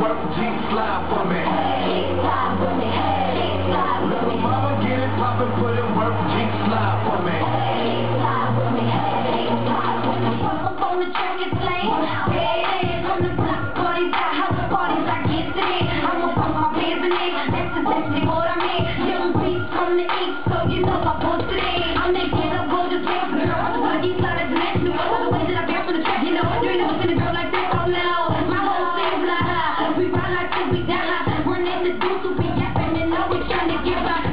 work, G slide for me. Hey, slide for me. Hey, slide for me. Mama get it poppin', put in work, G slide for me. Hey, slide for me. Hey, slide for me. Up on the track, it's late. Red hands on the block, parties got house parties, I get to it. I'ma put my bands in it. That's exactly what I mean. Young beats from the east, so you know I posted it. I'm making up gorgeous girls, girl. I'm just like east side of the next new one. The way that I bounce on the track, you know, you ain't never seen a girl like this. Oh no, my whole thing's like high. We ride like till we die. Running the deuce, we be yapping and know we trying to get by.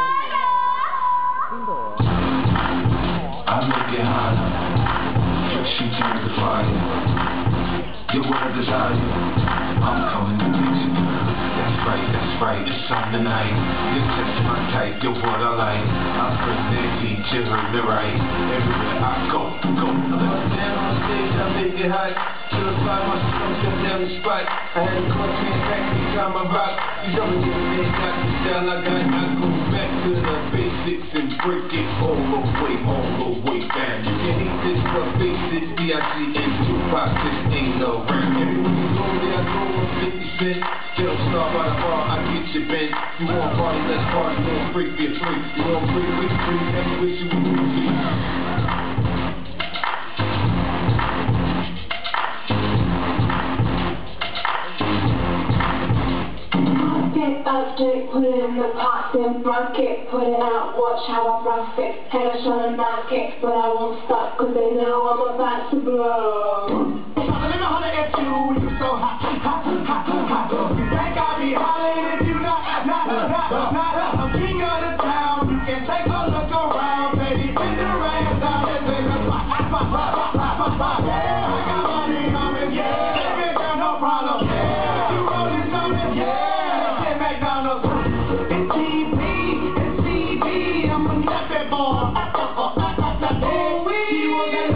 I make it hotter. She turns the fire. Your world desire. I'm coming to fix it. That's right, it's on tonight. You touch my type, you're what I like. I'm first that heat, you heard me right. Everywhere I go. Down on stage, I make it hot. Till I find myself jump down the spot. I had a clutch man back every time I rock. You don't get me, got the style I got. I go back to the basics and break it all the way down. You can eat this for basics, B.I.G. and Tupac, this ain't no rap. Everywhere you go, there I go on 50 cents. Don't start by the bar, I get you bent. You want party, let's party, you want freak, get free. You want free, we free, that's what you want to be. Put it in the pot, then broke it, put it out, watch how I rock it. Haters trying to knock it, but I won't stop, cause they know I'm about to blow. Let me holler at you, you so hot, You think I be hollering if you not. I'm king of the town, you can take a look around, baby. Bend the rains out and take a spot. Yeah, I got money on me, yeah. Baby girl, no problem, yeah. You rolling something, yeah. McDonald's. It's TV, I'm a nappy boy. Hey, we will get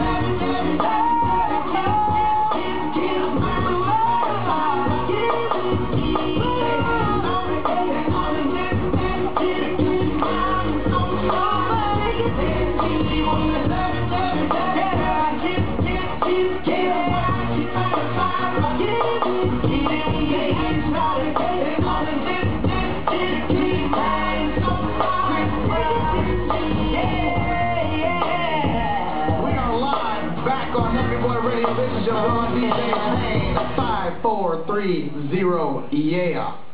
This is your DJ Payne, 5430, yeah.